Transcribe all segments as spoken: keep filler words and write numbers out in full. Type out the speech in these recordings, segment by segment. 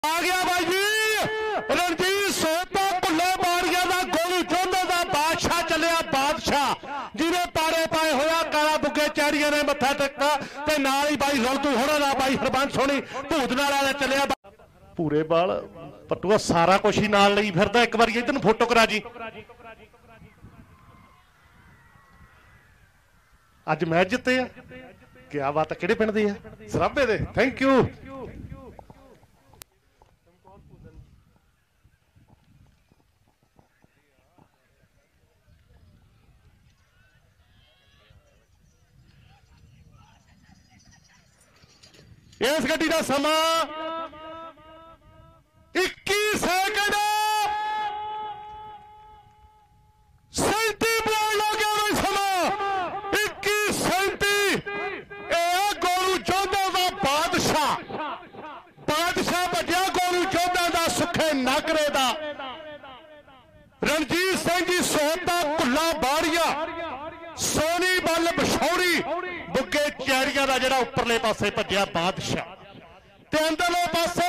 आ गया भाई जी रणजीत सोता भुल्ले मारिया का गोली चौंधे का बादशाह चलिया बादशाह जिन्हें पारे पाए होया काला बुगे चैरिया ने मत्था टेका ते नाल ही भाई रलतू होना दा भाई हरबंस होनी भूत नाल चलिया पूरे बाल पट्टूआ सारा कुछ ही नाल लई फिरदा एक बार इधर फोटो करा जी अज मैच जिते आ क्या बात है किहड़े पिंड दी है सराबे दे थैंक यू इस गड्डी का समा इक्की सैकंड सैंती बोल हो गया समा इक्की सैंती गोलू चौदह का बादशाह बादशाह बजा गोलू चौदह का सुखे नागरे का रणजीत सिंह जी सोता भुल्ला बाड़िया सोनी बल बछौड़ी बुगे चैरिया का जरा उपरले पासे भजया बादशाह ते अंदरले पासे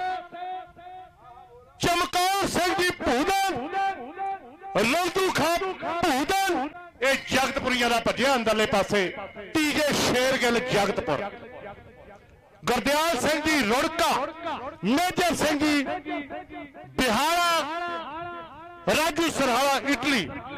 चमकौर सिंह जी भूदन लंदू खान भूदन ये जगतपुरिया का भजया अंदरले पासे तीजे शेरगिल जगतपुर गुरदयाल सिंह जी रुड़का मेजर सिंह जी बिहारा राजू सरहारा इटली